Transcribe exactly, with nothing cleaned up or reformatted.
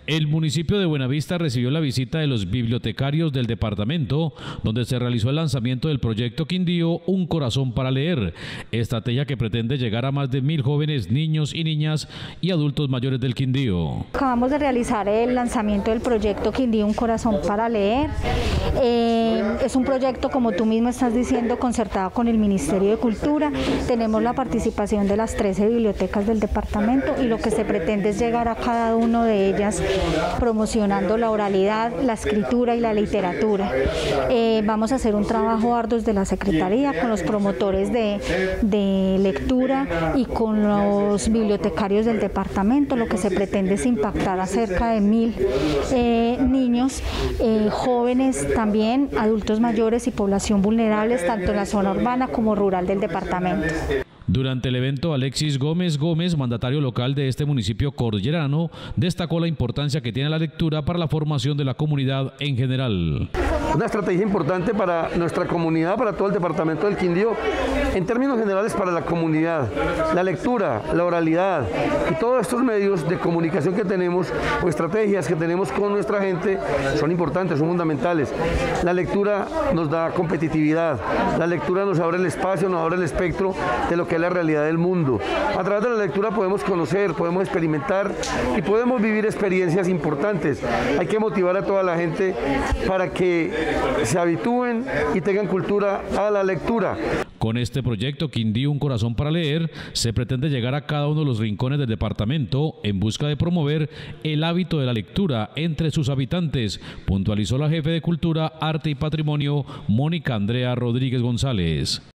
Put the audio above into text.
El municipio de Buenavista recibió la visita de los bibliotecarios del departamento, donde se realizó el lanzamiento del proyecto Quindío, Un Corazón para Leer, estrategia que pretende llegar a más de mil jóvenes, niños y niñas y adultos mayores del Quindío. Acabamos de realizar el lanzamiento del proyecto Quindío, Un Corazón para Leer. Eh, es un proyecto, como tú mismo estás diciendo, concertado con el Ministerio de Cultura. Tenemos la participación de las trece bibliotecas del departamento y lo que se pretende es llegar a cada una de ellas promocionando la oralidad, la escritura y la literatura. Eh, vamos a hacer un trabajo arduo desde la Secretaría con los promotores de, de lectura y con los bibliotecarios del departamento. Lo que se pretende es impactar a cerca de mil eh, niños, eh, jóvenes también, adultos mayores y población vulnerable, tanto en la zona urbana como rural del departamento. Durante el evento, Alexis Gómez Gómez, mandatario local de este municipio cordillerano, destacó la importancia que tiene la lectura para la formación de la comunidad en general. Una estrategia importante para nuestra comunidad, para todo el departamento del Quindío, en términos generales para la comunidad. La lectura, la oralidad y todos estos medios de comunicación que tenemos o estrategias que tenemos con nuestra gente son importantes, son fundamentales. La lectura nos da competitividad, la lectura nos abre el espacio, nos abre el espectro de lo que es la realidad del mundo. A través de la lectura podemos conocer, podemos experimentar y podemos vivir experiencias importantes. Hay que motivar a toda la gente para que se habitúen y tengan cultura a la lectura. Con este proyecto Quindío, Un Corazón para Leer, se pretende llegar a cada uno de los rincones del departamento en busca de promover el hábito de la lectura entre sus habitantes, puntualizó la jefe de Cultura, Arte y Patrimonio, Mónica Andrea Rodríguez González.